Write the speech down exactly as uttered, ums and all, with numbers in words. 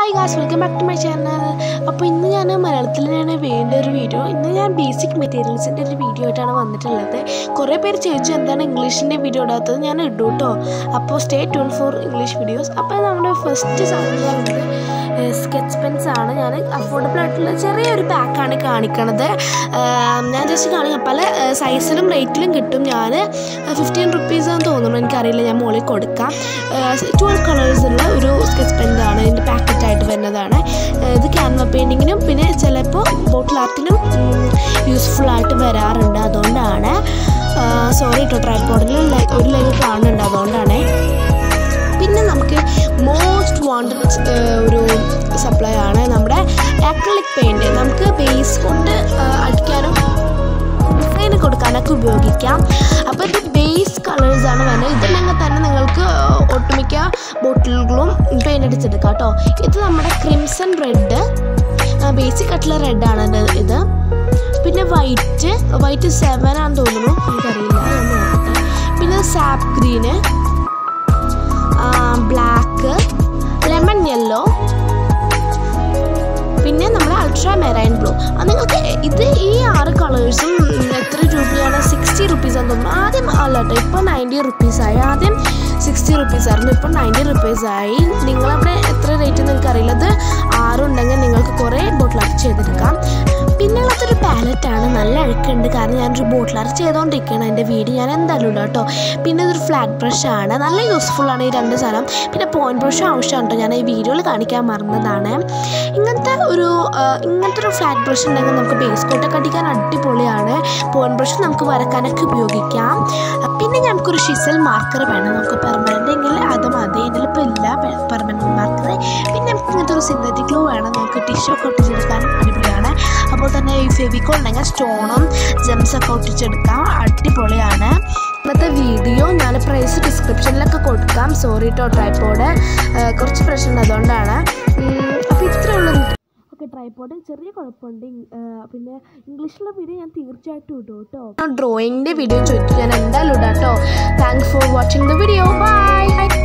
Hi guys, welcome back to my channel. അപ്പോൾ ഇന്ന് ഞാൻ മലയാളത്തിലാണ് വേണ്ട ഒരു വീഡിയോ. ഇന്ന് ഞാൻ ബേസിക് മെറ്റീരിയൽസിൻ്റെ ഒരു വീഡിയോ ആയിട്ടാണ് വന്നിട്ടുള്ളത്. കുറേ പേര് ചോദിച്ചു എന്താണ് ഇംഗ്ലീഷിൻ്റെ വീഡിയോ ഇടാത്തത്. ഞാൻ ഇടും കേട്ടോ. അപ്പോൾ stay tune for English videos. അപ്പോൾ നമ്മുടെ ഫസ്റ്റ് സാധനം പറയുന്നത് സ്കെച്ച് പെൻസ് ആണ്. ഞാൻ അഫോർഡബിൾ ആയിട്ടുള്ള ചെറിയൊരു പാക്കാണ് കാണിക്കണത്. ഞാൻ ജസ്റ്റ് കാണിക്കാം, പല സൈസിലും റേറ്റിലും കിട്ടും. ഞാൻ ഫിഫ്റ്റീൻ റുപ്പീസാന്ന് തോന്നുന്നു, എനിക്കറിയില്ല, ഞാൻ മുകളിൽ കൊടുക്കാം. ട്വൽവ് കളേഴ്സുള്ള ഒരു സ്കെച്ച് പെൻസാണ്, ഇതിൻ്റെ പാക്കറ്റായിട്ട് വരുന്നതാണ്. ഇത് ക്യാൻവ പെയിൻറ്റിങ്ങിനും പിന്നെ ചിലപ്പോൾ ബോട്ടിൽ ആർട്ടിനും യൂസ്ഫുൾ ആയിട്ട് വരാറുണ്ട്. അതുകൊണ്ടാണ് സോറി കേട്ടോ, ട്രൈപോഡിൽ ഒരു ലൈവ് കാണുന്നുണ്ട്, അതുകൊണ്ടാണ്. പിന്നെ നമുക്ക് മോസ്റ്റ് വാണ്ടഡ് ഒരു സപ്ലൈ ആണ് നമ്മുടെ അക്രിലിക് പെയിൻറ്റ്. നമുക്ക് ബേസ് കൊണ്ട് അടിക്കാനും ഡിസൈൻ കൊടുക്കാനൊക്കെ ഉപയോഗിക്കാം. അപ്പോൾ ഇത് ബേസ് കളേഴ്സാണ് വരുന്നത്. ഇതില്ലെങ്കിൽ തന്നെ നിങ്ങൾക്ക് ഒട്ടുമിക്ക ബോട്ടിലുകളും പെയിൻ്റ് അടിച്ചെടുക്കാം കേട്ടോ. ഇത് നമ്മുടെ ക്രിംസൺ റെഡ്, ബേസിക് ആയിട്ടുള്ള റെഡാണ് ഇത്. പിന്നെ വൈറ്റ് വൈറ്റ് സെവൻ ആണെന്ന് തോന്നുന്നു, എനിക്കറിയില്ല. പിന്നെ sap green, black, lemon yellow, പിന്നെ നമ്മുടെ അൾട്രാ മെറൈൻ ബ്ലൂ. നിങ്ങൾക്ക് ഇത് ഈ ആറ് കളേഴ്സും എത്ര രൂപയാണ്? സിക്സ്റ്റി റുപ്പീസാന്ന് തോന്നുന്നു. ആദ്യം അല്ല കേട്ടോ, ഇപ്പോൾ നയൻറ്റി റുപ്പീസായി. ആദ്യം സിക്സ്റ്റി റുപ്പീസായിരുന്നു, ഇപ്പോൾ നയൻറ്റി റുപ്പീസായി. നിങ്ങളവിടെ എത്ര റേറ്റ് നിങ്ങൾക്ക് അറിയില്ല. ഇത് ആറുണ്ടെങ്കിൽ നിങ്ങൾക്ക് കുറേ ബോട്ടിൽ ആർട്ട് ചെയ്തെടുക്കാം. പിന്നെ ഉള്ളതൊരു പാലറ്റാണ്, നല്ല അഴുക്കുണ്ട്, കാരണം ഞാനൊരു ബോട്ടിൽ ആർട്ട് ചെയ്തുകൊണ്ടിരിക്കുകയാണ്. എൻ്റെ വീഡിയോ ഞാൻ എന്തായാലും ഇടാം കേട്ടോ. പിന്നെ ഇതൊരു ഫ്ലാറ്റ് ബ്രഷാണ്, നല്ല യൂസ്ഫുള്ളാണ് ഈ രണ്ട് സാധനം. പിന്നെ പോയിൻറ്റ് ബ്രഷ് ആവശ്യമാണ് കേട്ടോ, ഞാൻ ഈ വീഡിയോയിൽ കാണിക്കാൻ മറന്നതാണ്. ഇങ്ങനത്തെ ഒരു ഇങ്ങനത്തെ ഒരു ഫ്ലാറ്റ് ബ്രഷ് ഉണ്ടെങ്കിൽ നമുക്ക് ബേസ് കോട്ടൊക്കെ അടിക്കാൻ അടിപൊളിയാണ്. പോയിൻറ്റ് ബ്രഷ് നമുക്ക് വരക്കാനൊക്കെ ഉപയോഗിക്കാം. പിന്നെ ഞങ്ങൾക്കൊരു ഷിസൽ മാർക്കർ വേണം, നമുക്ക് പെർമനൻ്റ് എങ്കിൽ അത് മതി. ഇതിലിപ്പോൾ ഇല്ല പെർമനൻ്റ് മാർക്കർ. പിന്നെ നമുക്ക് ഇങ്ങനത്തെ ഒരു സിന്തറ്റിക് ഗ്ലൂ വേണം, നമുക്ക് ടിഷ്യൂ ഒക്കെ ഒട്ടിച്ചെടുക്കാനും അടിപൊളിയാണ്. അപ്പോൾ തന്നെ ഈ ഫെവിക്കോൾ ഉണ്ടെങ്കിൽ സ്റ്റോണും ജെംസൊക്കെ ഒട്ടിച്ചെടുക്കാം, അടിപൊളിയാണ്. ഇന്നത്തെ വീഡിയോ ഞാൻ പ്രൈസ് ഡിസ്ക്രിപ്ഷനിലൊക്കെ കൊടുക്കാം. സോറി കേട്ടോ, ട്രൈപോഡ് കുറച്ച് പ്രശ്നമുണ്ട്, അതുകൊണ്ടാണ്. അപ്പോൾ ഇത്രയുള്ള ഓക്കെ. ട്രൈപോഡ് ചെറിയ കുഴപ്പമുണ്ട്. പിന്നെ ഇംഗ്ലീഷിലുള്ള വീഡിയോ ഞാൻ തീർച്ചയായിട്ടും ഇടും കേട്ടോ. ഡ്രോയിങ്ങിൻ്റെ വീഡിയോ ചോദിച്ചു, ഞാൻ എന്തായാലും ഇടാം കേട്ടോ. Thanks for watching the video. By.